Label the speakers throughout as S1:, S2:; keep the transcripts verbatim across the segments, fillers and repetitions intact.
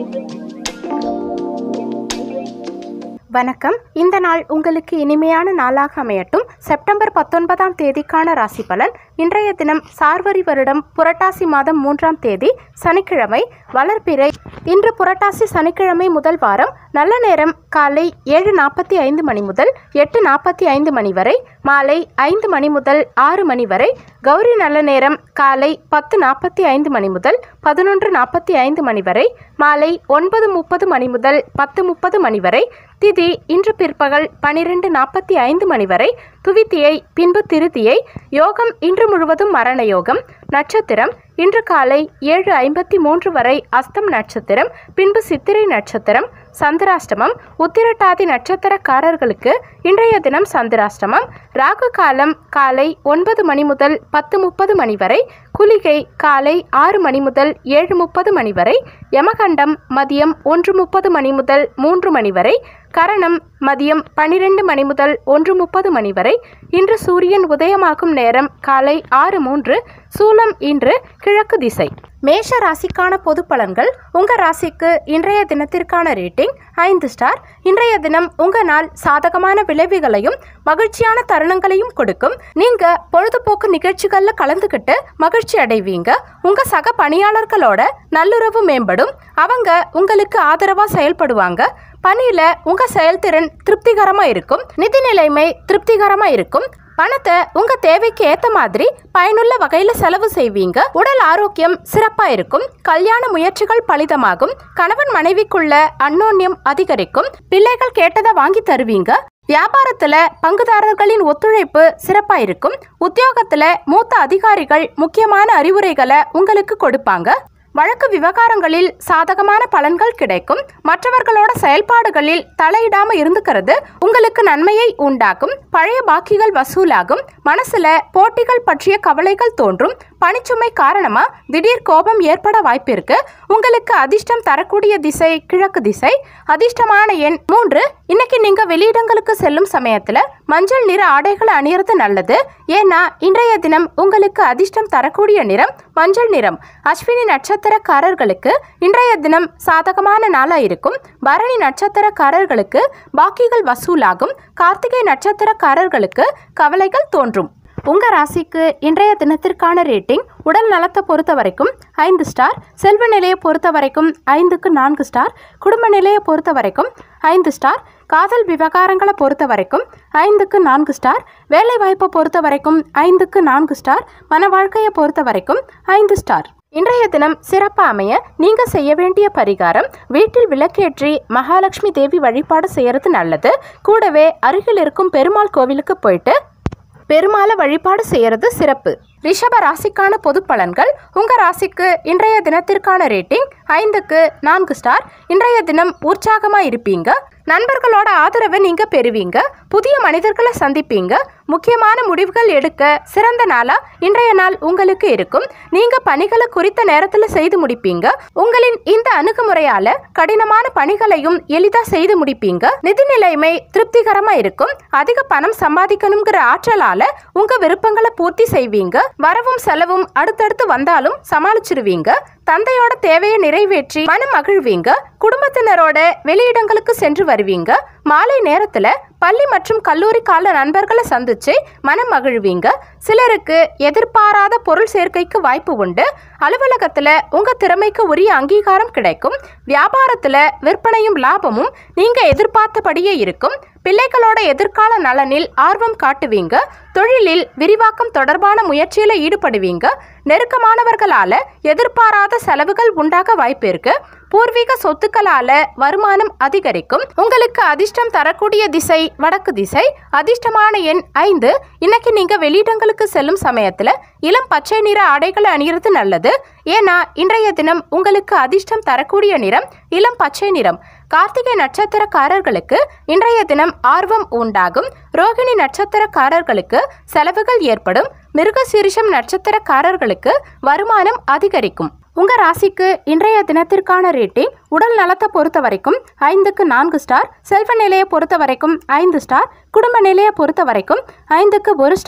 S1: வணக்கம். இந்த நாள் உங்களுக்கு இனிமையான நாளாக அமையட்டும். செப்டம்பர் பத்தொன்பதாம் தேதிக்கான ராசி பலன். இன்றைய தினம் சார்வரி வருடம் புரட்டாசி மாதம் மூன்றாம் தேதி சனிக்கிழமை, வளர்பிறை. இன்று புரட்டாசி சனிக்கிழமை முதல் வாரம். நல்ல நேரம் காலை ஏழு நாற்பத்தி ஐந்து மணி முதல் எட்டு நாற்பத்தி ஐந்து மணி வரை, மாலை ஐந்து மணி முதல் ஆறு மணி வரை. கௌரி நல்ல நேரம் காலை பத்து நாற்பத்தி ஐந்து மணி முதல் பதினொன்று நாற்பத்தி ஐந்து மணி வரை, மாலை ஒன்பது முப்பது மணி முதல் பத்து முப்பது மணி வரை. திதி இன்று பிற்பகல் பனிரெண்டு நாற்பத்தி ஐந்து மணி வரை. துவித்தியை பின்பு திருதியை. யோகம் இன்று முழுவதும் மரண யோகம். நட்சத்திரம் இன்று காலை ஏழு ஐம்பத்தி மூன்று வரை அஸ்தம் நட்சத்திரம், பின்பு சித்திரை நட்சத்திரம். சந்திராஷ்டமம் உத்திரட்டாதி நட்சத்திரக்காரர்களுக்கு இன்றைய தினம் சந்திராஷ்டமம். ராகு காலம் காலை ஒன்பது மணி முதல் பத்து முப்பது மணி வரை. குளிகை காலை ஆறு மணி முதல் ஏழு முப்பது மணி வரை. யமகண்டம் மதியம் ஒன்று முப்பது மணி முதல் மூன்று மணி வரை. கரணம் மதியம் பனிரெண்டு மணி முதல் ஒன்று முப்பது மணி வரை. இன்று சூரியன் உதயமாகும் நேரம் காலை ஆறு மூன்று. சூலம் இன்று கிழக்கு திசை. மேஷ ராசிக்கான பொது பலன்கள். உங்க ராசிக்கு இன்றைய தினத்திற்கான ரேட்டிங் ஐந்து ஸ்டார். இன்றைய தினம் உங்க நாள் சாதகமான விளைவுகளையும் மகிழ்ச்சியான தருணங்களையும் கொடுக்கும். நீங்க பொழுதுபோக்கு நிகழ்ச்சிகள்ல கலந்துக்கிட்டு மகிழ்ச்சி அடைவீங்க. உங்க சக பணியாளர்களோட நல்லுறவு மேம்படும். அவங்க உங்களுக்கு ஆதரவா செயல்படுவாங்க. பணியில உங்க செயல்திறன் திருப்திகரமா இருக்கும். நிதி நிலைமை திருப்திகரமா இருக்கும். பணத்தை உங்க தேவைக்கு ஏத்த மாதிரி பயனுள்ள வகையில செலவு செய்வீங்க. உடல் ஆரோக்கியம் சிறப்பா இருக்கும். கல்யாண முயற்சிகள் பலிதமாகும். கணவன் மனைவிக்குள்ள அந்யோன்யம் அதிகரிக்கும். பிள்ளைகள் கேட்டதை வாங்கி தருவீங்க. வியாபாரத்துல பங்குதாரர்களின் ஒத்துழைப்பு சிறப்பா இருக்கும். உத்தியோகத்துல மூத்த அதிகாரிகள் முக்கியமான அறிவுரைகளை உங்களுக்கு கொடுப்பாங்க. வழக்கு விவகாரங்களில் சாதகமான பலன்கள் கிடைக்கும். மற்றவர்களோட செயல்பாடுகளில் தலையிடாம இருந்துக்கிறது உங்களுக்கு நன்மையை உண்டாக்கும். பழைய பாக்கிகள் வசூலாகும். மனசுல போட்டிகள் பற்றிய கவலைகள் தோன்றும். பணிச்சுமை காரணமா திடீர் கோபம் ஏற்பட வாய்ப்பிருக்கு. உங்களுக்கு அதிர்ஷ்டம் தரக்கூடிய திசை கிழக்கு திசை. அதிர்ஷ்டமான எண் மூன்று. இன்னைக்கு நீங்க வெளியிடங்களுக்கு செல்லும் சமயத்துல மஞ்சள் நிற ஆடைகளை அணியறது நல்லது. ஏன்னா இன்றைய தினம் உங்களுக்கு அதிர்ஷ்டம் தரக்கூடிய நிறம் மஞ்சள் நிறம். அஸ்வினி நட்சத்திரக்காரர்களுக்கு இன்றைய தினம் சாதகமான நாளா இருக்கும். பரணி நட்சத்திரக்காரர்களுக்கு பாக்கிகள் வசூலாகும். கார்த்திகை நட்சத்திரக்காரர்களுக்கு கவலைகள் தோன்றும். உங்க ராசிக்கு இன்றைய தினத்திற்கான ரேட்டிங் உடல் நலத்தை பொறுத்த வரைக்கும் ஐந்து ஸ்டார். செல்வ நிலையை பொறுத்த வரைக்கும் ஐந்துக்கு நான்கு ஸ்டார். குடும்ப நிலையை பொறுத்த வரைக்கும் ஐந்து ஸ்டார். காதல் விவகாரங்களை பொறுத்த வரைக்கும் ஐந்துக்கு நான்கு ஸ்டார். வேலை வாய்ப்பை பொறுத்த வரைக்கும் ஐந்துக்கு நான்கு ஸ்டார். மன வாழ்க்கையை பொறுத்த வரைக்கும் ஐந்து ஸ்டார். இன்றைய தினம் சிறப்பாக அமைய நீங்க செய்ய வேண்டிய பரிகாரம், வீட்டில் விளக்கேற்றி மகாலட்சுமி தேவி வழிபாடு செய்யறது நல்லது. கூடவே அருகில் இருக்கும் பெருமாள் கோவிலுக்கு போயிட்டு பெருமாளை வழிபாடு செய்யறது சிறப்பு. ரிஷப ராசிக்கான பொது பலன்கள். உங்க ராசிக்கு இன்றைய தினத்திற்கான ரேட்டிங் ஐந்துக்கு நான்கு ஸ்டார். இன்றைய தினம் உற்சாகமா இருப்பீங்க. நண்பர்களோட ஆதரவை நீங்க பெறுவீங்க. புதிய மனிதர்களை சந்திப்பீங்க. முக்கியமான முடிவுகள் எடுக்க சிறந்த நாளா இன்றைய நாள் உங்களுக்கு இருக்கும். நீங்க பணிகளை குறித்த நேரத்துல செய்து முடிப்பீங்க. உங்களின் இந்த அணுகுமுறையால கடினமான பணிகளையும் எளிதா செய்து முடிப்பீங்க. நிதி நிலைமை திருப்திகரமா இருக்கும். அதிக பணம் சம்பாதிக்கணுங்கிற ஆற்றலால உங்க விருப்பங்களை பூர்த்தி செய்வீங்க. வரவும் செலவும் அடுத்தடுத்து வந்தாலும் சமாளிச்சிருவீங்க. தந்தையோட தேவையை நிறைவேற்றி மனம் மகிழ்வீங்க. குடும்பத்தினரோட வெளியிடங்களுக்கு சென்று வருவீங்க. மாலை நேரத்துல பள்ளி மற்றும் கல்லூரி கால நண்பர்களை சந்திச்சு மனம் மகிழ்வீங்க. சிலருக்கு எதிர்பாராத பொருள் சேர்க்கைக்கு வாய்ப்பு உண்டு. அலுவலகத்துல உங்க திறமைக்கு உரிய அங்கீகாரம் கிடைக்கும். வியாபாரத்துல விற்பனையும் லாபமும் நீங்க எதிர்பார்த்தபடியே இருக்கும். பிள்ளைகளோட எதிர்கால நலனில் ஆர்வம் காட்டுவீங்க. தொழிலில் விரிவாக்கம் தொடர்பான முயற்சியில ஈடுபடுவீங்க. நெருக்கமானவர்களால எதிர்பாராத செலவுகள் உண்டாக வாய்ப்பு இருக்கு. பூர்வீக சொத்துக்களால வருமானம் அதிகரிக்கும். உங்களுக்கு அதிர்ஷ்டம் தரக்கூடிய திசை வடக்கு திசை. அதிர்ஷ்டமான எண் ஐந்து. இன்னைக்கு நீங்க வெளியிடங்களுக்கு செல்லும் சமயத்துல இளம் பச்சை நிற ஆடைகளை அணியறது நல்லது. ஏன்னா இன்றைய தினம் உங்களுக்கு அதிர்ஷ்டம் தரக்கூடிய நிறம் இளம் பச்சை நிறம். கார்த்திகை நட்சத்திரக்காரர்களுக்கு இன்றைய தினம் ஆர்வம் உண்டாகும். ரோகிணி நட்சத்திரக்காரர்களுக்கு செலவுகள் ஏற்படும். மிருகசீரிஷம் நட்சத்திரக்காரர்களுக்கு வருமானம் அதிகரிக்கும். உங்க ராசிக்கு இன்றைய தினத்திற்கான ரேட்டிங் உடல் நலத்தை பொறுத்த வரைக்கும் ஐந்துக்கு நான்கு ஸ்டார். செல்வ நிலையை பொறுத்த வரைக்கும் ஐந்து ஸ்டார். குடும்ப நிலையை பொறுத்த வரைக்கும் ஐந்துக்கு ஒரு ஸ்டார்.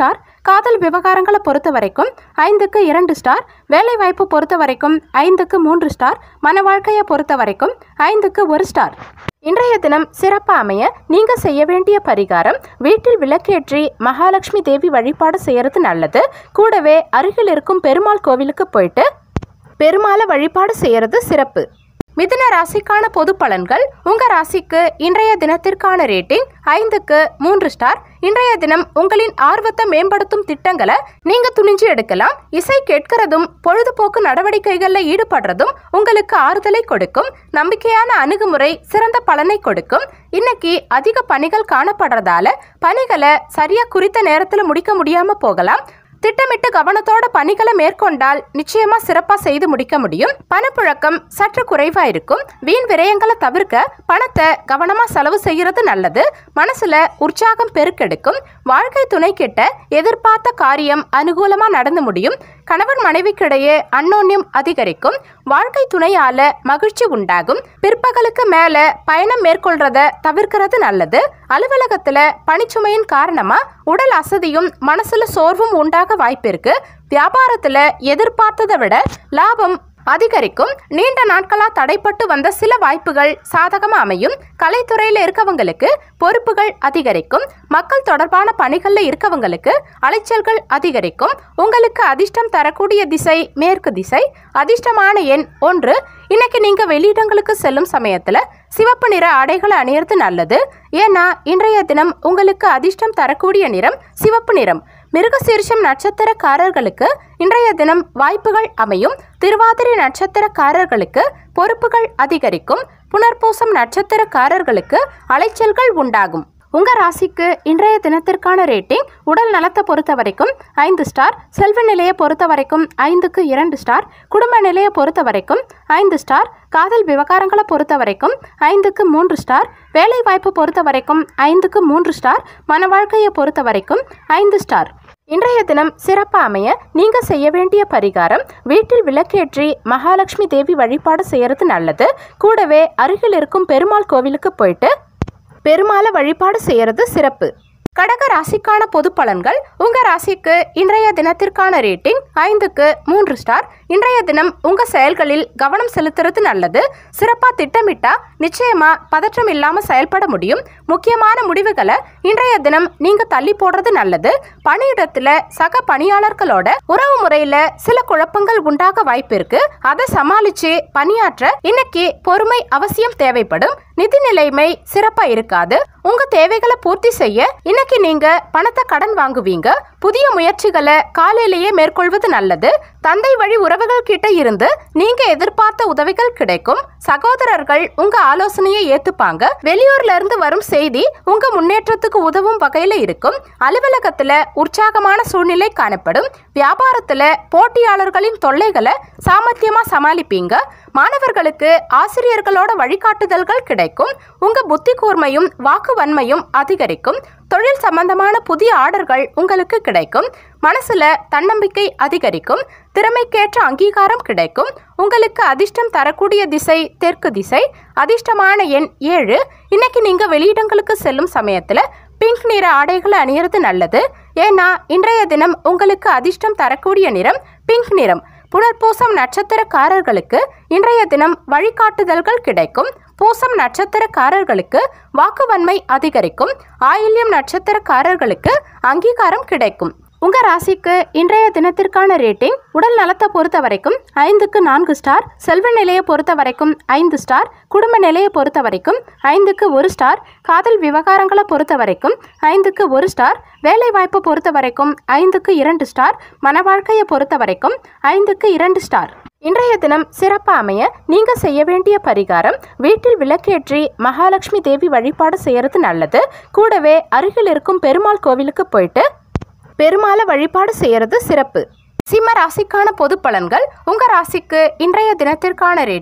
S1: காதல் விவகாரங்களை பொறுத்த வரைக்கும் ஐந்துக்கு இரண்டு ஸ்டார். வேலை வாய்ப்பு பொறுத்த வரைக்கும் ஐந்துக்கு மூன்று ஸ்டார். மன வாழ்க்கையை பொறுத்த வரைக்கும் ஐந்துக்கு ஒரு ஸ்டார். இன்றைய தினம் சிறப்பாக அமைய நீங்கள் செய்ய வேண்டிய பரிகாரம், வீட்டில் விளக்கேற்றி மகாலட்சுமி தேவி வழிபாடு செய்கிறது நல்லது. கூடவே அருகில் இருக்கும் பெருமாள் கோவிலுக்கு போயிட்டு பெருமாளை வழிபாடு செய்கிறது சிறப்பு. மிதுன ராசிக்கான பொது பலன்கள். உங்கள் ராசிக்கு இன்றைய தினத்திற்கான ரேட்டிங் ஐந்துக்கு மூன்று ஸ்டார். இன்றைய தினம் உங்களின் ஆர்வத்தை மேம்படுத்தும் திட்டங்களை நீங்க துணிஞ்சு எடுக்கலாம். இசை கேட்கிறதும் பொழுதுபோக்கு நடவடிக்கைகளில் ஈடுபடுறதும் உங்களுக்கு ஆறுதலை கொடுக்கும். நம்பிக்கையான அணுகுமுறை சிறந்த பலனை கொடுக்கும். இன்னைக்கு அதிக பணிகள் காணப்படுறதால பணிகளை சரியா குறித்த நேரத்தில் முடிக்க முடியாம போகலாம். திட்டமிட்டு கவனத்தோட பணிகளை மேற்கொண்டால் நிச்சயமா சிறப்பா செய்து முடிக்க முடியும். பணப்புழக்கம் சற்று குறைவா இருக்கும். வீண் விரயங்களை தவிர்க்க பணத்தை கவனமா செலவு செய்யறது நல்லது. மனசுல உற்சாகம் பெருக்கெடுக்கும். வாழ்க்கை துணை கிட்ட எதிர்பார்த்த காரியம் அனுகூலமா நடந்து முடியும். கணவன் மனைவிக்கிடையே அன்னோன்யம் அதிகரிக்கும். வாழ்க்கை துணையால மகிழ்ச்சி உண்டாகும். பிற்பகலுக்கு மேல பயணம் மேற்கொள்றத தவிர்க்கிறது நல்லது. அலுவலகத்துல பணிச்சுமையின் காரணமா உடல் அசதியும் மனசுல சோர்வும் உண்டாக வாய்ப்பு இருக்கு. வியாபாரத்துல எதிர்பார்த்ததை விட லாபம் அதிகரிக்கும். நீண்ட நாட்களா தடைப்பட்டு வந்த சில வாய்ப்புகள் சாதகமா அமையும். கலைத்துறையில இருக்கவங்களுக்கு பொறுப்புகள் அதிகரிக்கும். மக்கள் தொடர்பான பணிகள்ல இருக்கவங்களுக்கு அலைச்சல்கள் அதிகரிக்கும். உங்களுக்கு அதிர்ஷ்டம் தரக்கூடிய திசை மேற்கு திசை. அதிர்ஷ்டமான எண் ஒன்று. இன்னைக்கு நீங்க வெளியிடங்களுக்கு செல்லும் சமயத்துல சிவப்பு நிற ஆடைகளை அணியறது நல்லது. ஏன்னா இன்றைய தினம் உங்களுக்கு அதிர்ஷ்டம் தரக்கூடிய நிறம் சிவப்பு நிறம். மிருகசீரிஷம் நட்சத்திரக்காரர்களுக்கு இன்றைய தினம் வாய்ப்புகள் அமையும். திருவாதிரை நட்சத்திரக்காரர்களுக்கு பொறுப்புகள் அதிகரிக்கும். புனர்பூசம் நட்சத்திரக்காரர்களுக்கு அலைச்சல்கள் உண்டாகும். உங்க ராசிக்கு இன்றைய தினத்திற்கான ரேட்டிங் உடல் நலத்தை பொறுத்த வரைக்கும் ஐந்து ஸ்டார். செல்வ நிலையை பொறுத்த வரைக்கும் ஐந்துக்கு இரண்டு ஸ்டார். குடும்ப நிலையை பொறுத்த வரைக்கும் ஐந்து ஸ்டார். காதல் விவகாரங்களை பொறுத்த வரைக்கும் ஐந்துக்கு மூன்று ஸ்டார். வேலை வாய்ப்பு பொறுத்த வரைக்கும் ஐந்துக்கு மூன்று ஸ்டார். மன வாழ்க்கையை பொறுத்த வரைக்கும் ஐந்து ஸ்டார். இன்றைய தினம் சிறப்பாக அமைய நீங்க செய்ய வேண்டிய பரிகாரம், வீட்டில் விளக்கேற்றி மகாலட்சுமி தேவி வழிபாடு செய்யறது நல்லது. கூடவே அருகில் இருக்கும் பெருமாள் கோவிலுக்கு போயிட்டு பெருமாளை வழிபாடு செய்யறது சிறப்பு. கடக ராசிக்கான பொது பலன்கள். உங்க ராசிக்கு இன்றைய தினத்திற்கான ரேட்டிங் ஐந்துக்கு மூன்று ஸ்டார். இன்றைய தினம் உங்க செயல்களில் கவனம் செலுத்துறது நல்லது. சிறப்பா திட்டமிட்டா நிச்சயமா பதற்றம் இல்லாம செயல்பட முடியும். முக்கியமான முடிவுகளை இன்றைய தினம் நீங்க தள்ளி போடுறது நல்லது. பணியிடத்துல சக பணியாளர்களோட உறவு முறையில சில குழப்பங்கள் உண்டாக வாய்ப்பு இருக்கு. அதை சமாளிச்சு பணியாற்ற இன்னைக்கு பொறுமை அவசியம் தேவைப்படும். நிதி நிலைமை சிறப்பா இருக்காது. உங்க தேவைகளை பூர்த்தி செய்ய இன்னைக்கு நீங்க பணத்தை கடன் வாங்குவீங்க. புதிய முயற்சிகளை காலையிலேயே மேற்கொள்வது நல்லது. தந்தை வழி உறவுகள் கிட்ட இருந்து நீங்க எதிர்பார்த்த உதவிகள் கிடைக்கும். சகோதரர்கள் உங்க ஆலோசனையை ஏத்துப்பாங்க. வெளியூர்ல இருந்து வரும் செய்தி உங்க முன்னேற்றத்துக்கு உதவும் வகையில இருக்கும். அலுவலகத்துல உற்சாகமான சூழ்நிலை காணப்படும். வியாபாரத்துல போட்டியாளர்களின் தொல்லைகளை சாமர்த்தியமா சமாளிப்பீங்க. மாணவர்களுக்கு ஆசிரியர்களோட வழிகாட்டுதல்கள் கிடைக்கும். உங்க புத்தி கூர்மையும் வாக்கு வன்மையும் அதிகரிக்கும். தொழில் சம்பந்தமான புதிய ஆர்டர்கள் உங்களுக்கு கிடைக்கும். மனசுல தன்னம்பிக்கை அதிகரிக்கும். திறமைக்கேற்ற அங்கீகாரம் கிடைக்கும். உங்களுக்கு அதிர்ஷ்டம் தரக்கூடிய திசை தெற்கு திசை. அதிர்ஷ்டமான எண் ஏழு. இன்னைக்கு நீங்க வெளியிடங்களுக்கு செல்லும் சமயத்துல பிங்க் நிற ஆடைகளை அணியறது நல்லது. ஏன்னா இன்றைய தினம் உங்களுக்கு அதிர்ஷ்டம் தரக்கூடிய நிறம் பிங்க் நிறம். புனர்பூசம் நட்சத்திரக்காரர்களுக்கு இன்றைய தினம் வழிகாட்டுதல்கள் கிடைக்கும். பூசம் நட்சத்திரக்காரர்களுக்கு வாக்குவன்மை அதிகரிக்கும். ஆயில்யம் நட்சத்திரக்காரர்களுக்கு அங்கீகாரம் கிடைக்கும். உங்க ராசிக்கு இன்றைய தினத்திற்கான ரேட்டிங் உடல் நலத்தை பொறுத்த வரைக்கும் ஐந்துக்கு நான்கு ஸ்டார். செல்வ நிலையை பொறுத்த வரைக்கும் ஐந்து ஸ்டார். குடும்ப நிலையை பொறுத்த வரைக்கும் ஐந்துக்கு ஒரு ஸ்டார். காதல் விவகாரங்களை பொறுத்த வரைக்கும் ஐந்துக்கு ஒரு ஸ்டார். வேலை வாய்ப்பை பொறுத்த வரைக்கும் ஐந்துக்கு இரண்டு ஸ்டார். மன வாழ்க்கையை பொறுத்த வரைக்கும் ஐந்துக்கு இரண்டு ஸ்டார். இன்றைய தினம் சிறப்பாக அமைய நீங்க செய்ய வேண்டிய பரிகாரம், வீட்டில் விளக்கேற்றி மகாலட்சுமி தேவி வழிபாடு செய்யறது நல்லது. கூடவே அருகில் இருக்கும் பெருமாள் கோவிலுக்கு போயிட்டு பெருமாளை வழிபாடு செய்யறது சிறப்பு. சிம்ம ராசிக்கான பொது பலன்கள். உங்க ராசிக்கு இன்றைய தினத்திற்கான ரேட்டிங்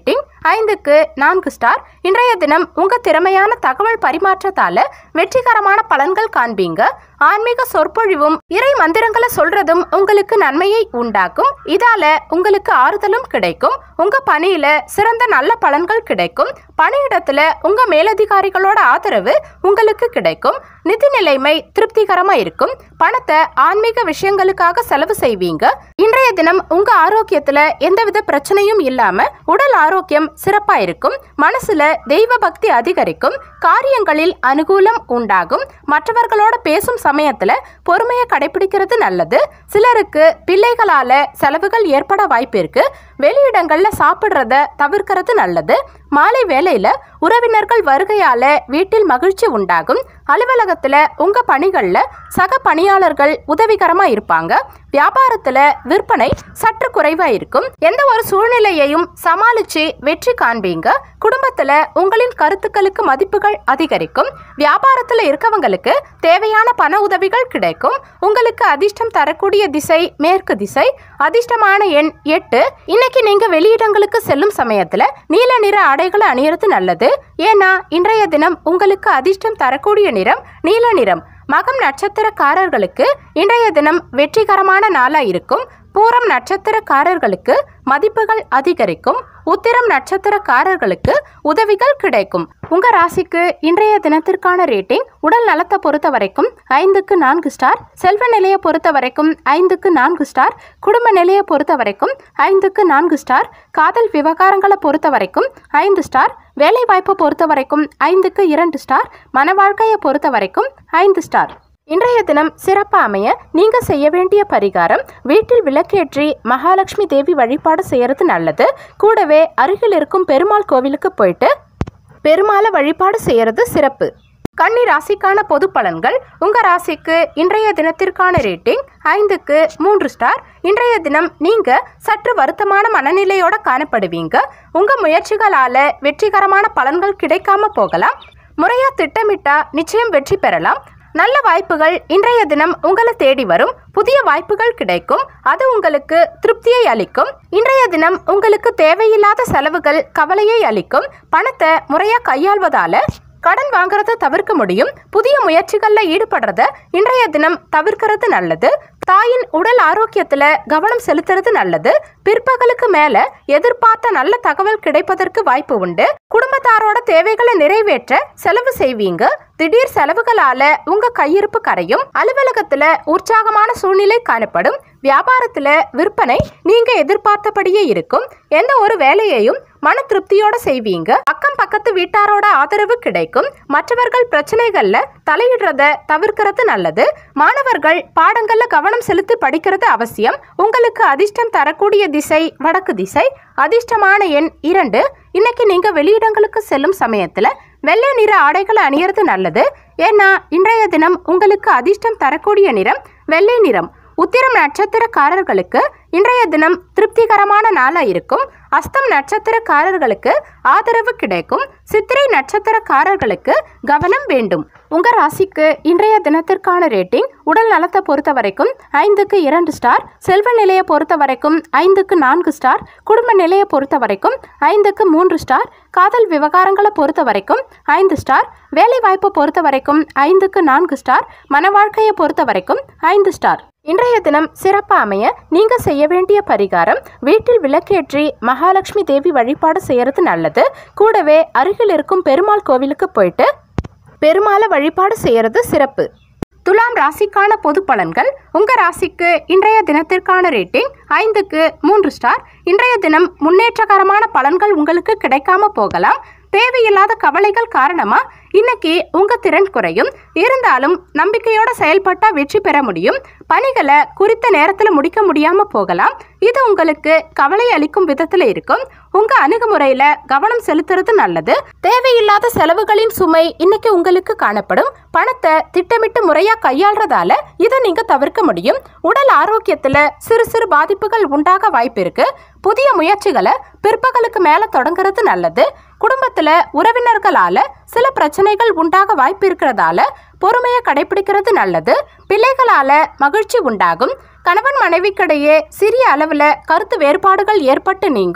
S1: ஐந்துக்கு நான்கு ஸ்டார். இன்றைய தினம் உங்க திறமையான தகவல் பரிமாற்றத்தால வெற்றிகரமான பலன்கள் காண்பீங்க. ஆன்மீக சொற்பொழிவும் இறை மந்திரங்களை சொல்றதும் உங்களுக்கு நன்மையை உண்டாக்கும். இதால உங்களுக்கு ஆறுதலும் கிடைக்கும். உங்க பணியில சிறந்த நல்ல பலன்கள் கிடைக்கும். பணியிடத்துல உங்க மேலதிகாரிகளோட ஆதரவு உங்களுக்கு கிடைக்கும். நிதி நிலைமை திருப்திகரமா இருக்கும். பணத்தை ஆன்மீக விஷயங்களுக்காக செலவு செய்வீங்க. இன்றைய தினம் உங்க ஆரோக்கியத்துல எந்தவித பிரச்சனையும் இல்லாம உடல் ஆரோக்கியம் சிறப்பா இருக்கும். மனசுல தெய்வ பக்தி அதிகரிக்கும். காரியங்களில் அனுகூலம் உண்டாகும். மற்றவர்களோட பேசும் சமயத்துல பொறுமையை கடைபிடிக்கிறது நல்லது. சிலருக்கு பிள்ளைகளால செலவுகள் ஏற்பட வாய்ப்பு இருக்கு. வெளியிடங்கள்ல சாப்பிடுறத தவிர்க்கிறது நல்லது. மாலை வேளையில உறவினர்கள் வருகையால வீட்டில் மகிழ்ச்சி உண்டாகும். அலுவலகத்துல உங்க பணிகள்ல சக பணியாளர்கள் உதவிகரமா இருப்பாங்க. வியாபாரத்துல விற்பனை சற்று குறைவா இருக்கும். எந்த ஒரு சூழ்நிலையையும் சமாளிச்சு வெற்றி காண்பீங்க. குடும்பத்துல உங்களின் கருத்துக்களுக்கு மதிப்புகள் அதிகரிக்கும். வியாபாரத்துல இருக்கவங்களுக்கு தேவையான பண உதவிகள் கிடைக்கும். உங்களுக்கு அதிர்ஷ்டம் தரக்கூடிய திசை மேற்கு திசை. அதிர்ஷ்டமான எண் எட்டு. இன்னைக்கு நீங்க வெளியிடங்களுக்கு செல்லும் சமயத்துல நீல நிற ஆடைகளை அணியறது நல்லது. ஏன்னா இன்றைய தினம் உங்களுக்கு அதிர்ஷ்டம் தரக்கூடிய நிறம் நீல நிறம். மகம் நட்சத்திரக்காரர்களுக்கு இன்றைய தினம் வெற்றிகரமான நாளா இருக்கும். பூரம் நட்சத்திரக்காரர்களுக்கு மதிப்புகள் அதிகரிக்கும். உத்திரம் நட்சத்திரக்காரர்களுக்கு உதவிகள் கிடைக்கும். உங்க ராசிக்கு இன்றைய தினத்திற்கான ரேட்டிங் உடல் நலத்தை பொறுத்த வரைக்கும் ஐந்துக்கு நான்கு ஸ்டார். செல்வ நிலையை பொறுத்த வரைக்கும் ஐந்துக்கு நான்கு ஸ்டார். குடும்ப நிலையை பொறுத்த வரைக்கும் ஐந்துக்கு நான்கு ஸ்டார். காதல் விவகாரங்களை பொறுத்த வரைக்கும் ஐந்து ஸ்டார். வேலை வாய்ப்பை பொறுத்த வரைக்கும் ஐந்துக்கு இரண்டு ஸ்டார். மன வாழ்க்கையை பொறுத்த வரைக்கும் ஐந்து ஸ்டார். இன்றைய தினம் சிறப்பு அமைய நீங்க செய்ய வேண்டிய பரிகாரம் வீட்டில் விளக்கேற்றி மகாலட்சுமி தேவி வழிபாடு செய்யறது நல்லது. கூடவே அருகில் இருக்கும் பெருமாள் கோவிலுக்கு போயிட்டு பெருமாளை வழிபாடு செய்யறது சிறப்பு. கன்னி ராசிக்கான பொது பலன்கள். உங்க ராசிக்கு இன்றைய தினத்திற்கான ரேட்டிங் ஐந்துக்கு மூன்று ஸ்டார். இன்றைய தினம் நீங்க சற்று வருத்தமான மனநிலையோட காணப்படுவீங்க. உங்க முயற்சிகளால வெற்றிகரமான பலன்கள் கிடைக்காம போகலாம். முறையா திட்டமிட்டா நிச்சயம் வெற்றி பெறலாம். நல்ல வாய்ப்புகள் இன்றைய தினம் உங்களை தேடி வரும். புதிய வாய்ப்புகள் கிடைக்கும். அது உங்களுக்கு திருப்தியை அளிக்கும். இன்றைய தினம் உங்களுக்கு தேவையில்லாத செலவுகள் கவலையை அளிக்கும். பணத்தை முறையா கையாள்வதால கடன் வாங்குறத தவிர்க்க முடியும். புதிய முயற்சிகள்ல ஈடுபடுறத இன்றைய தினம் தவிர்க்கிறது நல்லது. தாயின் உடல் ஆரோக்கியத்துல கவனம் செலுத்துறது நல்லது. பிற்பகலுக்கு மேல எதிர்பார்த்த நல்ல தகவல் கிடைப்பதற்கு வாய்ப்பு உண்டு. குடும்பத்தாரோட தேவைகளை நிறைவேற்ற செலவு செய்வீங்க. திடீர் செலவுகளால உங்க கையிருப்பு கரையும். அலுவலகத்துல உற்சாகமான சூழ்நிலை காணப்படும். வியாபாரத்துல விற்பனை நீங்க எதிர்பார்த்தபடியே இருக்கும். எந்த ஒரு வேலையையும் மன திருப்தியோட செய்வீங்க. அக்கம் பக்கத்து வீட்டாரோட ஆதரவு கிடைக்கும். மற்றவர்கள் பிரச்சனைகள்ல தலையிடுறத தவிர்க்கிறது நல்லது. மாணவர்கள் பாடங்கள்ல கவனம் செலுத்தி படிக்கிறது அவசியம். உங்களுக்கு அதிர்ஷ்டம் தரக்கூடிய திசை வடக்கு திசை. அதிர்ஷ்டமான எண் இரண்டு. இன்னைக்கு நீங்க வெளியிடங்களுக்கு செல்லும் சமயத்துல வெள்ளை நிற ஆடைகளை அணியறது நல்லது. ஏன்னா இன்றைய தினம் உங்களுக்கு அதிர்ஷ்டம் தரக்கூடிய நிறம் வெள்ளை நிறம். உத்திரம் நட்சத்திரக்காரர்களுக்கு இன்றைய தினம் திருப்திகரமான நாளா இருக்கும். அஸ்தம் நட்சத்திரக்காரர்களுக்கு ஆதரவு கிடைக்கும். சித்திரை நட்சத்திரக்காரர்களுக்கு கவனம் வேண்டும். உங்க ராசிக்கு இன்றைய தினத்திற்கான ரேட்டிங் உடல் நலத்தை பொறுத்த வரைக்கும் ஐந்துக்கு இரண்டு ஸ்டார். செல்வ நிலையை பொறுத்த வரைக்கும் ஐந்துக்கு நான்கு ஸ்டார். குடும்ப நிலையை பொறுத்த வரைக்கும் ஐந்துக்கு மூன்று ஸ்டார். காதல் விவகாரங்களை பொறுத்த வரைக்கும் ஐந்து ஸ்டார். வேலை வாய்ப்பை பொறுத்த வரைக்கும் ஐந்துக்கு நான்கு ஸ்டார். மன வாழ்க்கையை பொறுத்த வரைக்கும் ஐந்து ஸ்டார். இன்றைய தினம் சிறப்பு அமைய நீங்க செய்ய வேண்டிய பரிகாரம் வீட்டில் விளக்கேற்றி மகாலட்சுமி தேவி வழிபாடு செய்யறது நல்லது. கூடவே அருகில் இருக்கும் பெருமாள் கோவிலுக்கு போயிட்டு பெருமாளை வழிபாடு செய்யறது சிறப்பு. துலாம் ராசிக்கான பொது பலன்கள். உங்க ராசிக்கு இன்றைய தினத்திற்கான ரேட்டிங் ஐந்துக்கு மூன்று ஸ்டார். இன்றைய தினம் முன்னேற்றகரமான பலன்கள் உங்களுக்கு கிடைக்காம போகலாம். தேவையில்லாத கவலைகள் காரணமா இன்னைக்கு உங்க திறன் குறையும். இருந்தாலும் நம்பிக்கையோட செயல்பட்டா வெற்றி பெற முடியும். பணிகளை குறித்த நேரத்துல முடிக்க முடியாம போகலாம். இது உங்களுக்கு கவலை அளிக்கும் விதத்துல இருக்கும். உங்க அணுகுமுறையில கவனம் செலுத்துறது நல்லது. தேவையில்லாத செலவுகளின் சுமை இன்னைக்கு உங்களுக்கு காணப்படும். பணத்தை திட்டமிட்டு முறையா கையாள்றதால இதை நீங்க தவிர்க்க முடியும். உடல் ஆரோக்கியத்துல சிறு சிறு பாதிப்புகள் உண்டாக வாய்ப்பு இருக்கு. புதிய முயற்சிகளை பிற்பகலுக்கு மேல தொடங்குறது நல்லது. குடும்பத்துல உறவினர்களால சில பிரச்சனைகள் உண்டாக வாய்ப்பு இருக்கிறதால பொறுமையை கடைபிடிக்கிறது நல்லது. பிள்ளைகளால மகிழ்ச்சி உண்டாகும். கணவன் மனைவிக்கிடையே சிறிய அளவுல கருத்து வேறுபாடுகள் ஏற்பட்டு நீங்கும்.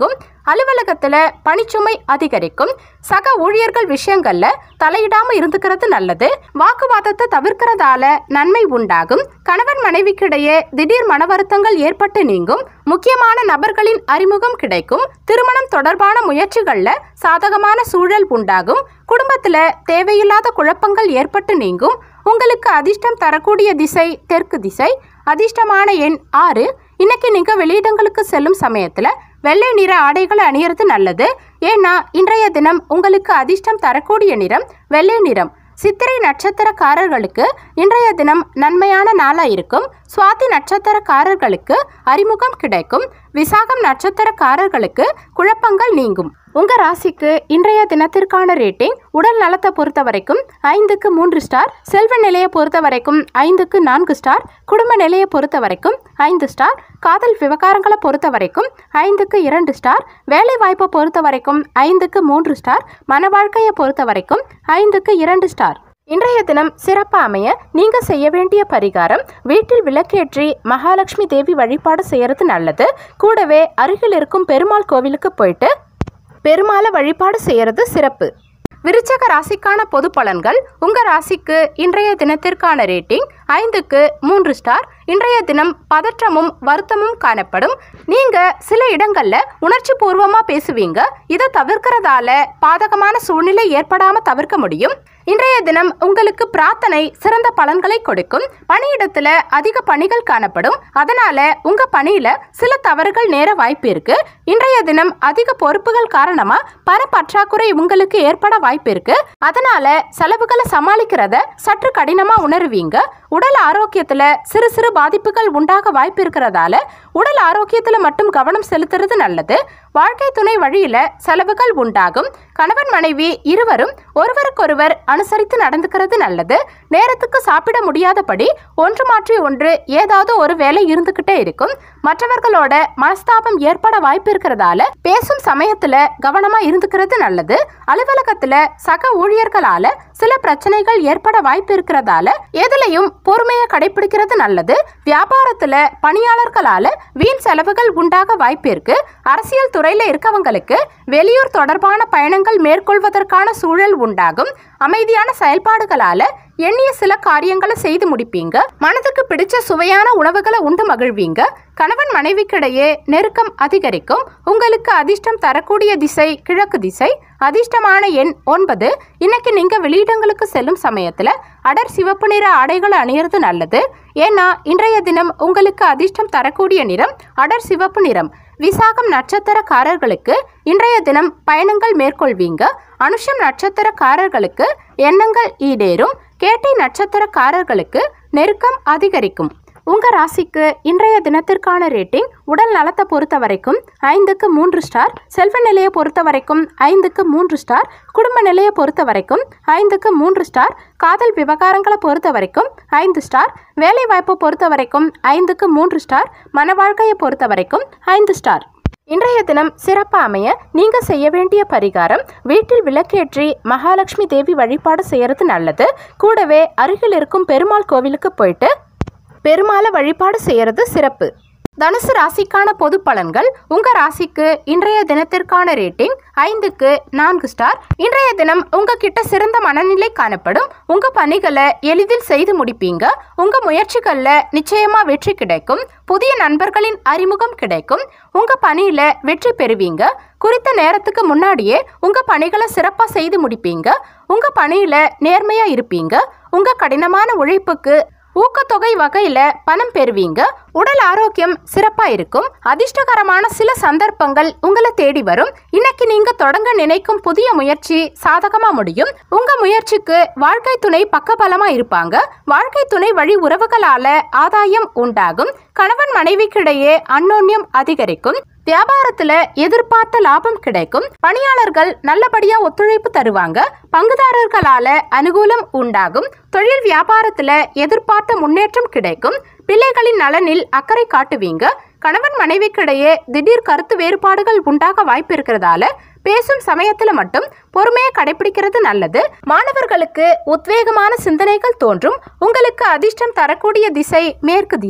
S1: அலுவலகத்துல பணிச்சுமை அதிகரிக்கும். சக ஊழியர்கள் விஷயங்கள்ல தலையிடாம இருந்துக்கிறது நல்லது. வாக்குவாதத்தை தவிர்க்கிறதால நன்மை உண்டாகும். கணவன் மனைவிக்கிடையே திடீர் மன வருத்தங்கள் ஏற்பட்டு நீங்கும். முக்கியமான நபர்களின் அறிமுகம் கிடைக்கும். திருமணம் தொடர்பான முயற்சிகள்ல சாதகமான சூழல் உண்டாகும். குடும்பத்துல தேவையில்லாத குழப்பங்கள் ஏற்பட்டு நீங்கும். உங்களுக்கு அதிர்ஷ்டம் தரக்கூடிய திசை தெற்கு திசை. அதிர்ஷ்டமான எண் ஆறு. இன்னைக்கு நீங்க வெளியிடங்களுக்கு செல்லும் சமயத்துல வெள்ளை நிற ஆடைகளை அணியறது நல்லது. ஏன்னா இன்றைய தினம் உங்களுக்கு அதிர்ஷ்டம் தரக்கூடிய நிறம் வெள்ளை நிறம். சித்திரை நட்சத்திரக்காரர்களுக்கு இன்றைய தினம் நன்மையான நாளா இருக்கும். சுவாதி நட்சத்திரக்காரர்களுக்கு அறிமுகம் கிடைக்கும். விசாகம் நட்சத்திரக்காரர்களுக்கு குழப்பங்கள் நீங்கும். உங்க ராசிக்கு இன்றைய தினத்திற்கான ரேட்டிங் உடல் நலத்தை பொறுத்த வரைக்கும் ஐந்துக்கு மூன்று ஸ்டார், செல்வ நிலையை பொறுத்த வரைக்கும் ஐந்துக்கு நான்கு ஸ்டார், குடும்ப நிலையை பொறுத்த வரைக்கும் ஐந்து ஸ்டார், காதல் விவகாரங்களை பொறுத்த வரைக்கும் ஐந்துக்கு இரண்டு ஸ்டார், வேலை வாய்ப்பை பொறுத்த வரைக்கும் ஐந்துக்கு மூன்று ஸ்டார், மன வாழ்க்கையை பொறுத்த வரைக்கும் ஐந்துக்கு இரண்டு ஸ்டார். இன்றைய தினம் சிறப்பாக அமைய நீங்க செய்ய வேண்டிய பரிகாரம், வீட்டில் விளக்கேற்றி மகாலட்சுமி தேவி வழிபாடு செய்யறது நல்லது. கூடவே அருகில் இருக்கும் பெருமாள் கோவிலுக்கு போயிட்டு பெருமாளை வழிபாடு செய்யறது சிறப்பு. விருச்சக ராசிக்கான பொது பலன்கள். உங்க ராசிக்கு இன்றைய தினத்திற்கான ரேட்டிங் ஐந்துக்கு மூன்று ஸ்டார். இன்றைய தினம் பதற்றமும் வருத்தமும் காணப்படும். நீங்க சில இடங்கள்ல உணர்ச்சி பூர்வமா பேசுவீங்க. இதை தவிர்க்கிறதால பாதகமான சூழ்நிலை ஏற்படாம தவிர்க்க முடியும். இன்றைய தினம் உங்களுக்கு பிரார்த்தனை சிறந்த பலன்களை கொடுக்கும். பணியிடத்துல அதிக பணிகள் காணப்படும். அதனால உங்க பணியில சில தவறுகள் நேர வாய்ப்பு இருக்கு. இன்றைய தினம் அதிக பொறுப்புகள் காரணமா பண பற்றாக்குறை உங்களுக்கு ஏற்பட வாய்ப்பு இருக்கு. அதனால செலவுகளை சமாளிக்கிறத சற்று கடினமா உணர்வீங்க. உடல் ஆரோக்கியத்துல சிறு சிறு பாதிப்புகள் உண்டாக வாய்ப்பு இருக்கிறதால உடல் ஆரோக்கியத்துல மட்டும் கவனம் செலுத்துறது நல்லது. வாழ்க்கை துணை வழியில செலவுகள் உண்டாகும். கணவன் மனைவி இருவரும் ஒருவருக்கொருவர் அனுசரித்து நடந்துக்கிறது நல்லது. நேரத்துக்கு சாப்பிட முடியாதபடி ஒன்று மாற்றி ஒன்று ஏதாவது ஒரு வேலை இருந்துகிட்டே இருக்கும். மற்றவர்களோட மனஸ்தாபம் ஏற்பட வாய்ப்பு இருக்கிறதால பேசும் சமயத்துல கவனமா இருந்துக்கிறது நல்லது. அலுவலகத்துல சக ஊழியர்களால சில பிரச்சனைகள் ஏற்பட வாய்ப்பு இருக்கிறதால எதுலையும் பொறுமையை கடைபிடிக்கிறது நல்லது. வியாபாரத்துல பணியாளர்களால வீண் செலவுகள் உண்டாக வாய்ப்பு இருக்கு. அரசியல் துறையில இருக்கவங்களுக்கு வெளியூர் தொடர்பான பயணங்கள் மேற்கொள்வதற்கான சூழல் உண்டாகும். அமைதியான செயல்பாடுகளால எண்ணிய சில காரியங்களை செய்து முடிப்பீங்க. மனதுக்கு பிடிச்ச சுவையான உணவுகளை உண்டு மகிழ்வீங்க. கணவன் மனைவிக்கிடையே நெருக்கம் அதிகரிக்கும். உங்களுக்கு அதிர்ஷ்டம் தரக்கூடிய திசை கிழக்கு திசை. அதிர்ஷ்டமான எண் ஒன்பது. இன்னைக்கு நீங்க வெளியிடங்களுக்கு செல்லும் சமயத்துல அடர் சிவப்பு நிற ஆடைகளை அணியறது நல்லது. ஏன்னா இன்றைய தினம் உங்களுக்கு அதிர்ஷ்டம் தரக்கூடிய நிறம் அடர் சிவப்பு நிறம். விசாகம் நட்சத்திரக்காரர்களுக்கு இன்றைய தினம் பயணங்கள் மேற்கொள்வீங்க. அனுஷம் நட்சத்திரக்காரர்களுக்கு எண்ணங்கள் ஈடேறும். கேட்டை நட்சத்திரக்காரர்களுக்கு நெருக்கம் அதிகரிக்கும். உங்க ராசிக்கு இன்றைய தினத்திற்கான ரேட்டிங் உடல் நலத்தை பொறுத்த வரைக்கும் ஐந்துக்கு மூன்று ஸ்டார், செல்வ நிலையை பொறுத்த வரைக்கும் ஐந்துக்கு மூன்று ஸ்டார், குடும்ப நிலையை பொறுத்த வரைக்கும் ஐந்துக்கு மூன்று ஸ்டார், காதல் விவகாரங்களை பொறுத்த வரைக்கும் ஐந்து ஸ்டார், வேலை வாய்ப்பை பொறுத்த வரைக்கும் ஐந்துக்கு மூன்று ஸ்டார், மன வாழ்க்கையை பொறுத்த வரைக்கும் ஐந்து ஸ்டார். இன்றைய தினம் சிறப்பாக அமைய நீங்க செய்ய வேண்டிய பரிகாரம், வீட்டில் விளக்கேற்றி மகாலட்சுமி தேவி வழிபாடு செய்யறது நல்லது. கூடவே அருகில் இருக்கும் பெருமாள் கோவிலுக்கு போயிட்டு பெருமாளை வழிபாடு செய்யறது சிறப்பு. தனுசு ராசிக்கான பொது பலன்கள். உங்க ராசிக்கு இன்றைய தினத்திற்கான ரேட்டிங் ஐந்துக்கு நான்கு ஸ்டார். இன்றைய தினம் உங்ககிட்ட சிறந்த மனநிலை காணப்படும். உங்க பணிகளை எளிதில் செய்து முடிப்பீங்க. உங்க முயற்சிகள்ல நிச்சயமா வெற்றி கிடைக்கும். புதிய நண்பர்களின் அறிமுகம் கிடைக்கும். உங்க பணியில வெற்றி பெறுவீங்க. குறித்த நேரத்துக்கு முன்னாடியே உங்க பணிகளை சிறப்பா செய்து முடிப்பீங்க. உங்க பணியில நேர்மையா இருப்பீங்க. உங்க கடினமான உழைப்புக்கு ஊக்கத்தொகை வகையில பணம் பெறுவீங்க. உடல் ஆரோக்கியம் சிறப்பா இருக்கும். அதிர்ஷ்டகரமான சில சந்தர்ப்பங்கள் உங்களை தேடி வரும். இன்னைக்கு நீங்க தொடங்க நினைக்கும் புதிய முயற்சி சாதகமா முடியும். உங்க முயற்சிக்கு வாழ்க்கை துணை பக்கபலமா இருப்பாங்க. வாழ்க்கை துணை வழி உறவுகளால ஆதாயம் உண்டாகும். கணவன் மனைவிக்கிடையே அந்யோன்யம் அதிகரிக்கும். வியாபாரத்துல எதிர்பார்த்த லாபம் கிடைக்கும். பணியாளர்கள் நல்லபடியா ஒத்துழைப்பு தருவாங்க. பங்குதாரர்களால அனுகூலம் உண்டாகும். தொழில் வியாபாரத்துல எதிர்பார்த்த முன்னேற்றம் கிடைக்கும். பிள்ளைகளின் நலனில் அக்கறை காட்டுவீங்க. கணவன் மனைவிக்கிடையே திடீர் கருத்து வேறுபாடுகள் உண்டாக வாய்ப்பு இருக்கிறதால பேசும் சமயத்துல மட்டும் பொறுமையை கடைபிடிக்கிறது நல்லது. மாணவர்களுக்கு உத்வேகமான சிந்தனைகள் தோன்றும். உங்களுக்கு அதிர்ஷ்டம் தரக்கூடிய திசை மேற்கு திசை.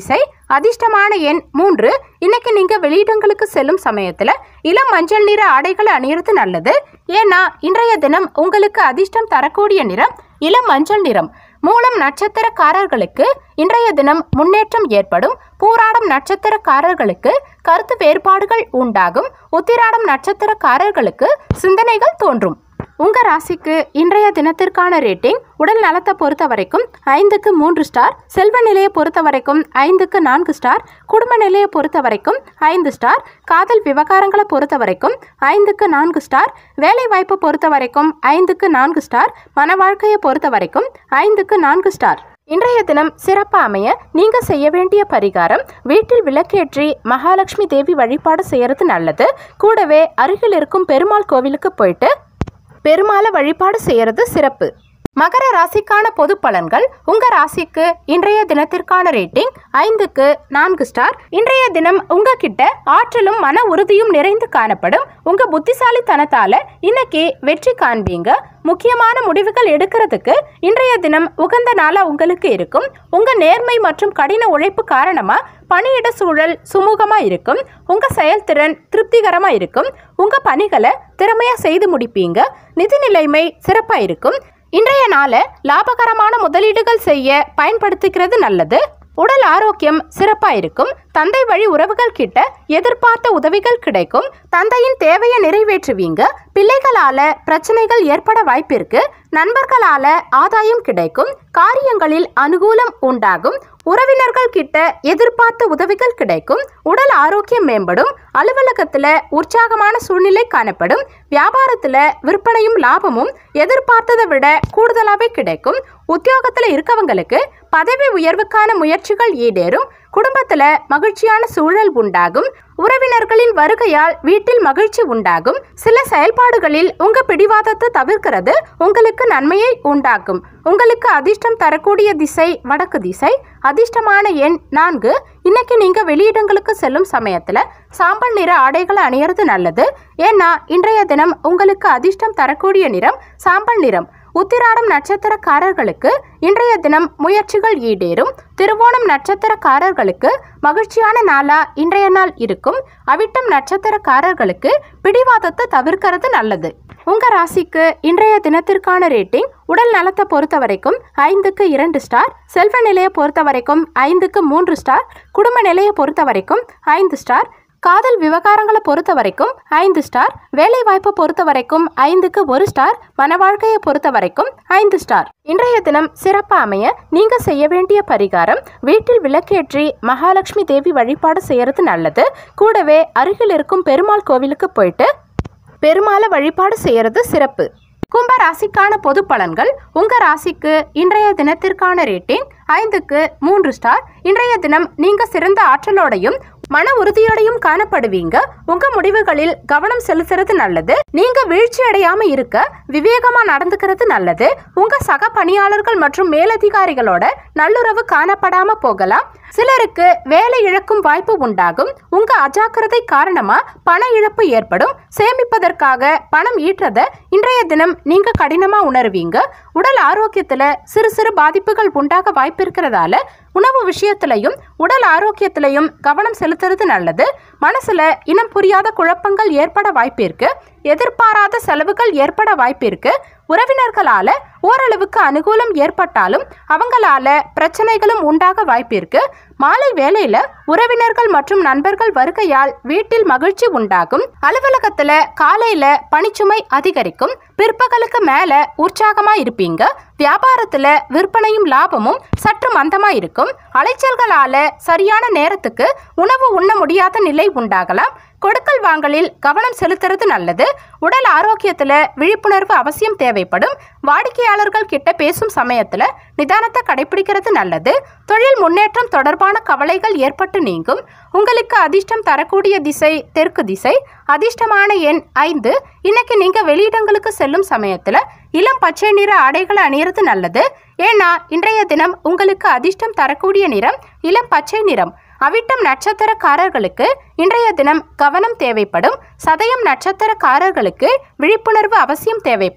S1: அதிர்ஷ்டமான எண் மூன்று. இன்னைக்கு நீங்க வெளியிடங்களுக்கு செல்லும் சமயத்துல இளம் மஞ்சள் நிற ஆடைகளை அணியறது நல்லது. ஏன்னா இன்றைய தினம் உங்களுக்கு அதிர்ஷ்டம் தரக்கூடிய நிறம் இளம் மஞ்சள் நிறம். மூலம் நட்சத்திரக்காரர்களுக்கு இன்றைய தினம் முன்னேற்றம் ஏற்படும். பூராடம் நட்சத்திரக்காரர்களுக்கு கருத்து வேறுபாடுகள் உண்டாகும். உத்திராடம் நட்சத்திரக்காரர்களுக்கு சிந்தனைகள் தோன்றும். உங்க ராசிக்கு இன்றைய தினத்திற்கான ரேட்டிங் உடல் நலத்தை பொறுத்த வரைக்கும் ஐந்துக்கு மூன்று ஸ்டார், செல்வ நிலையை பொறுத்த வரைக்கும் ஐந்துக்கு நான்கு ஸ்டார், குடும்ப நிலையை பொறுத்த வரைக்கும் ஐந்து ஸ்டார், காதல் விவகாரங்களை பொறுத்த வரைக்கும் ஐந்துக்கு நான்கு ஸ்டார், வேலை வாய்ப்பை பொறுத்த வரைக்கும் ஐந்துக்கு நான்கு ஸ்டார், மன வாழ்க்கையை பொறுத்த வரைக்கும் ஐந்துக்கு நான்கு ஸ்டார். இன்றைய தினம் சிறப்பாக அமைய நீங்க செய்ய வேண்டிய பரிகாரம், வீட்டில் விளக்கேற்றி மகாலட்சுமி தேவி வழிபாடு செய்யறது நல்லது. கூடவே அருகில் இருக்கும் பெருமாள் கோவிலுக்கு போயிட்டு பெருமாளை வழிபாடு செய்யறது சிறப்பு. மகர ராசிக்கான பொது பலன்கள். உங்க ராசிக்கு இன்றைய தினத்திற்கான ரேட்டிங் ஐந்துக்கு நான்கு ஸ்டார். இன்றைய தினம் உங்ககிட்ட ஆற்றலும் மன உறுதியும் நிறைந்து காணப்படும். உங்க புத்திசாலித்தனத்தால இன்னைக்கு வெற்றி காண்பீங்க. முக்கியமான முடிவுகள் எடுக்கிறதுக்கு இன்றைய தினம் உகந்த நாளா உங்களுக்கு இருக்கும். உங்க நேர்மை மற்றும் கடின உழைப்பு காரணமா பணியிட சூழல் சுமூகமா இருக்கும். உங்க செயல்திறன் திருப்திகரமா இருக்கும். உங்க பணிகளை திறமையா செய்து முடிப்பீங்க. நிதி நிலைமை சிறப்பா இருக்கும். இன்றைய நாளை லாபகரமான முதலீடுகள் செய்ய பயன்படுத்திக்கிறது நல்லது. உடல் ஆரோக்கியம் சிறப்பா இருக்கும். தந்தை வழி உறவுகள் கிட்ட எதிர்பார்த்த உதவிகள் கிடைக்கும். தந்தையின் தேவையை நிறைவேற்றுவீங்க. பிள்ளைகளால பிரச்சனைகள் ஏற்பட வாய்ப்பிருக்கு. நண்பர்களால ஆதாயம் கிடைக்கும். காரியங்களில் அனுகூலம் உண்டாகும். உறவினர்கள் கிட்ட எதிர்பார்த்த உதவிகள் கிடைக்கும். உடல் ஆரோக்கியம் மேம்படும். அலுவலகத்துல உற்சாகமான சூழ்நிலை காணப்படும். வியாபாரத்துல விற்பனையும் லாபமும் எதிர்பார்த்ததை விட கூடுதலாவே கிடைக்கும். உத்தியோகத்துல இருக்கவங்களுக்கு பதவி உயர்வுக்கான முயற்சிகள் ஈடேறும். குடும்பத்துல மகிழ்ச்சியான சூழல் உண்டாகும். உறவினர்களின் வருகையால் வீட்டில் மகிழ்ச்சி உண்டாகும். சில செயல்பாடுகளில் உங்க பிடிவாதத்தை தவிர்க்கிறது உங்களுக்கு நன்மையை உண்டாக்கும். உங்களுக்கு அதிர்ஷ்டம் தரக்கூடிய திசை வடக்கு திசை. அதிர்ஷ்டமான எண் நான்கு. இன்னைக்கு நீங்க வெளியிடங்களுக்கு செல்லும் சமயத்துல சாம்பல் நிற ஆடைகளை அணியறது நல்லது. ஏன்னா இன்றைய தினம் உங்களுக்கு அதிர்ஷ்டம் தரக்கூடிய நிறம் சாம்பல் நிறம். உத்திராடம் நட்சத்திரக்காரர்களுக்கு இன்றைய தினம் முயற்சிகள் ஈடேறும். திருவோணம் நட்சத்திரக்காரர்களுக்கு மகிழ்ச்சியான நாளா இன்றைய நாள் இருக்கும். அவிட்டம் நட்சத்திரக்காரர்களுக்கு பிடிவாதத்தை தவிர்க்கிறது நல்லது. உங்க ராசிக்கு இன்றைய தினத்திற்கான ரேட்டிங் உடல் நலத்தை பொறுத்த வரைக்கும் ஐந்துக்கு இரண்டு ஸ்டார், செல்வ நிலையை பொறுத்த வரைக்கும் ஐந்துக்கு மூன்று ஸ்டார், குடும்ப நிலையை பொறுத்த வரைக்கும் ஐந்து ஸ்டார், காதல் விவகாரங்களை பொறுத்த வரைக்கும் ஐந்து ஸ்டார், வேலை வாய்ப்பை பொறுத்த வரைக்கும் ஐந்துக்கு ஒரு ஸ்டார், மன வாழ்க்கையை பொறுத்த வரைக்கும் ஐந்து ஸ்டார். இன்றைய தினம் சிறப்பாக அமைய நீங்க செய்ய வேண்டிய பரிகாரம், வீட்டில் விளக்கேற்றி மகாலட்சுமி தேவி வழிபாடு செய்யறது நல்லது. கூடவே அருகில் இருக்கும் பெருமாள் கோவிலுக்கு போயிட்டு பெருமாளை வழிபாடு செய்யறது சிறப்பு. கும்ப ராசிக்கான பொது பலன்கள். உங்க ராசிக்கு இன்றைய தினத்திற்கான ரேட்டிங் ஐந்துக்கு மூன்று ஸ்டார். இன்றைய தினம் நீங்க சிறந்த ஆற்றலோடையும் மன உறுதியோடையும் காணப்படுவீங்க. உங்க முடிவுகளில் கவனம் செலுத்துறது நல்லது. நீங்க வீழ்ச்சி அடையாம இருக்க விவேகமா நடந்துக்கிறது நல்லது. உங்க சக பணியாளர்கள் மற்றும் மேலதிகாரிகளோட நல்லுறவு காணப்படாம போகலாம். சிலருக்கு வேலை இழக்கும் வாய்ப்பு உண்டாகும். உங்க அஜாக்கிரதை காரணமா பண இழப்பு ஏற்படும். சேமிப்பதற்காக பணம் ஈற்றத இன்றைய தினம் நீங்க கடினமா உணர்வீங்க. உடல் ஆரோக்கியத்துல சிறு சிறு பாதிப்புகள் உண்டாக வாய்ப்பு இருக்கிறதால உணவு விஷயத்திலையும் உடல் ஆரோக்கியத்திலையும் கவனம் செலுத்துறது நல்லது. மனசுல இனம் புரியாத குழப்பங்கள் ஏற்பட வாய்ப்பிருக்கு. எதிர்பாராத செலவுகள் ஏற்பட வாய்ப்பிருக்கு. உறவினர்களால ஓரளவுக்கு அனுகூலம் ஏற்பட்டாலும் அவங்களால பிரச்சனைகளும் உண்டாக வாய்ப்பிருக்கு. மாலை வேளையில உறவினர்கள் மற்றும் நண்பர்கள் வருகையால் வீட்டில் மகிழ்ச்சி உண்டாகும். அலுவலகத்துல காலையில பணிச்சுமை அதிகரிக்கும். பிற்பகலுக்கு மேல உற்சாகமா இருப்பீங்க. வியாபாரத்துல விற்பனையும் லாபமும் சற்று மந்தமா இருக்கும். அலைச்சல்களால சரியான நேரத்துக்கு உணவு உண்ண முடியாத நிலை உண்டாகலாம். கொடுக்கல் வாங்கலில் கவனம் செலுத்துறது நல்லது. உடல் ஆரோக்கியத்துல விழிப்புணர்வு அவசியம் தேவைப்படும். வாடிக்கையாளர்கள் கிட்ட பேசும் சமயத்துல நிதானத்தை கடைபிடிக்கிறது நல்லது. தொழில் முன்னேற்றம் தொடர்பான கவலைகள் ஏற்பட்டு நீங்கும். உங்களுக்கு அதிர்ஷ்டம் தரக்கூடிய திசை தெற்கு திசை. அதிர்ஷ்டமான எண் ஐந்து. இன்னைக்கு நீங்க வெளியிடங்களுக்கு செல்லும் சமயத்துல இளம் பச்சை நிற ஆடைகளை அணியறது நல்லது. ஏன்னா இன்றைய தினம் உங்களுக்கு அதிர்ஷ்டம் தரக்கூடிய நிறம் இளம் பச்சை நிறம். அவிட்டம் நட்சத்திரக்காரர்களுக்கு இன்றைய தினம் கவனம் தேவைப்படும். சதயம் நட்சத்திரக்காரர்களுக்கு விழிப்புணர்வு அவசியம் தேவைப்படும்.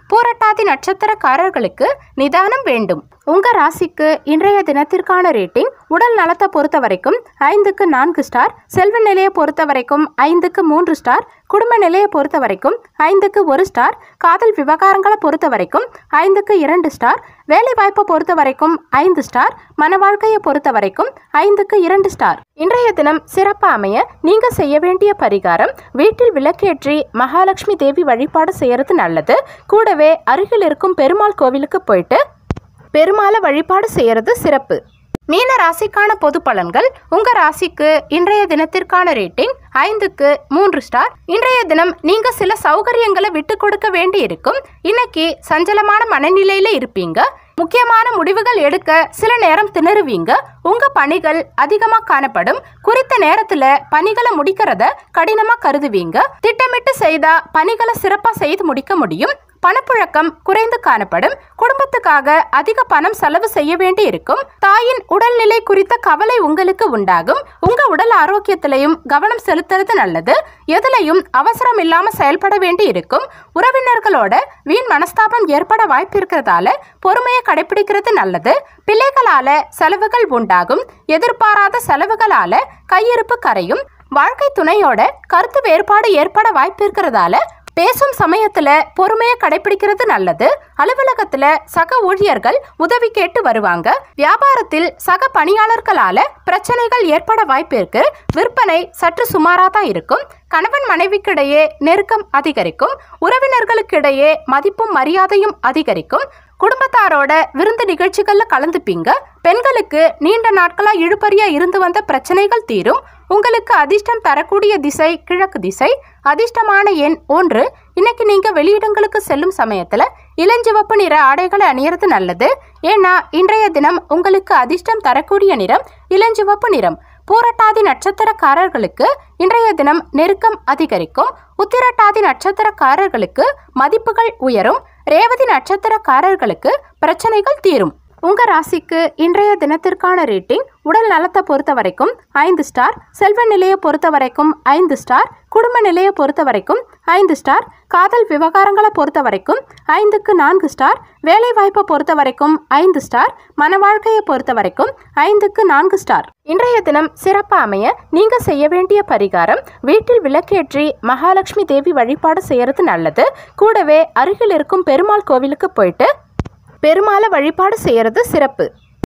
S1: பூரட்டாதி நட்சத்திரக்காரர்களுக்கு நிதானம் வேண்டும். உங்க ராசிக்கு இன்றைய தினத்திற்கான ரேட்டிங் உடல் நலத்தை பொறுத்த வரைக்கும் ஐந்துக்கு நான்கு ஸ்டார், செல்வ நிலையை பொறுத்த வரைக்கும் ஐந்துக்கு மூன்று ஸ்டார், குடும்ப நிலையை பொறுத்த வரைக்கும் ஐந்துக்கு ஒரு ஸ்டார், காதல் விவகாரங்களை பொறுத்த வரைக்கும் ஐந்துக்கு இரண்டு ஸ்டார், வேலை வாய்ப்பை பொறுத்த வரைக்கும் ஐந்து ஸ்டார், மன வாழ்க்கையை பொறுத்த வரைக்கும் ஐந்துக்கு இரண்டு ஸ்டார். இன்றைய தினம் சிறப்பாக அமைய நீங்க செய்ய வேண்டிய பரிகாரம், வீட்டில் விளக்கேற்றி மகாலட்சுமி தேவி வழிபாடு செய்யறது நல்லது. கூடவே அருகில் இருக்கும் பெருமாள் கோவிலுக்கு போயிட்டு பெருமாளை வழிபாடு செய்யறது சிறப்பு. மீன ராசிக்கான பொது பலன்கள். உங்க ராசிக்கு இன்றைய தினத்திற்கான ரேட்டிங் ஐந்துக்கு மூன்று ஸ்டார். இன்றைய தினம் நீங்க சில சௌகரியங்களை விட்டு கொடுக்க வேண்டி இருக்கும். இன்னைக்கு சஞ்சலமான மனநிலையில இருப்பீங்க. முக்கியமான முடிவுகள் எடுக்க சில நேரம் திணறுவீங்க. உங்க பணிகள் அதிகமா காணப்படும். குறித்த நேரத்துல பணிகளை முடிக்கிறத கடினமா கருதுவீங்க. திட்டமிட்டு செய்தா பணிகளை சிறப்பா செய்து முடிக்க முடியும். பணப்புழக்கம் குறைந்து காணப்படும். குடும்பத்துக்காக அதிக பணம் செலவு செய்ய வேண்டி இருக்கும். தாயின் உடல்நிலை குறித்த கவலை உங்களுக்கு உண்டாகும். உங்க உடல் ஆரோக்கியத்திலையும் கவனம் செலுத்துறது நல்லது. எதுலையும் அவசரம் இல்லாம செயல்பட வேண்டி இருக்கும். உறவினர்களோட வீண் மனஸ்தாபம் ஏற்பட வாய்ப்பு இருக்கிறதால பொறுமையை கடைபிடிக்கிறது நல்லது. பிள்ளைகளால செலவுகள் உண்டாகும். எதிர்பாராத செலவுகளால கையிருப்பு கரையும். வாழ்க்கை துணையோட கருத்து வேறுபாடு ஏற்பட வாய்ப்பு இருக்கிறதால பேசும் சமயத்துல பொறுமையை கடைபிடிக்கிறது நல்லது. அலுவலகத்துல சக ஊழியர்கள் உதவி கேட்டு வருவாங்க. வியாபாரத்தில் சக பணியாளர்களால பிரச்சனைகள் ஏற்பட வாய்ப்பு இருக்கு. விற்பனை சற்று சுமாரா தான் இருக்கும். கணவன் மனைவிக்கிடையே நெருக்கம் அதிகரிக்கும். உறவினர்களுக்கிடையே மதிப்பும் மரியாதையும் அதிகரிக்கும். குடும்பத்தாரோட விருந்து நிகழ்ச்சிகள்ல கலந்துப்பீங்க. பெண்களுக்கு நீண்ட நாட்களா இழுபறியா இருந்து வந்த பிரச்சனைகள் தீரும். உங்களுக்கு அதிர்ஷ்டம் தரக்கூடிய திசை கிழக்கு திசை. அதிர்ஷ்டமான எண் ஒன்று. இன்னைக்கு நீங்க வெளியிடங்களுக்கு செல்லும் சமயத்துல இளஞ்சிவப்பு நிற ஆடைகளை அணியறது நல்லது. ஏன்னா இன்றைய தினம் உங்களுக்கு அதிர்ஷ்டம் தரக்கூடிய நிறம் இளஞ்சிவப்பு நிறம். பூரட்டாதி நட்சத்திரக்காரர்களுக்கு இன்றைய தினம் நெருக்கம் அதிகரிக்கும். உத்திரட்டாதி நட்சத்திரக்காரர்களுக்கு மதிப்புகள் உயரும். ரேவதி நட்சத்திரக்காரர்களுக்கு பிரச்சனைகள் தீரும். உங்க ராசிக்கு இன்றைய தினத்திற்கான ரேட்டிங் உடல் நலத்தை பொறுத்த வரைக்கும் ஐந்து ஸ்டார், செல்வ நிலையை பொறுத்த வரைக்கும் ஐந்து ஸ்டார், குடும்ப நிலையை பொறுத்த வரைக்கும் ஐந்து ஸ்டார், காதல் விவகாரங்களை பொறுத்த வரைக்கும் ஐந்துக்கு நான்கு ஸ்டார், வேலை வாய்ப்பை பொறுத்த வரைக்கும் ஐந்து ஸ்டார், மன வாழ்க்கையை பொறுத்த வரைக்கும் ஐந்துக்கு நான்கு ஸ்டார். இன்றைய தினம் சிறப்பாக அமைய நீங்க செய்ய வேண்டிய பரிகாரம், வீட்டில் விளக்கேற்றி மகாலட்சுமி தேவி வழிபாடு செய்யறது நல்லது. கூடவே அருகில் இருக்கும் பெருமாள் கோவிலுக்கு போயிட்டு பெருமாளை வழிபாடு செய்யறது சிறப்பு.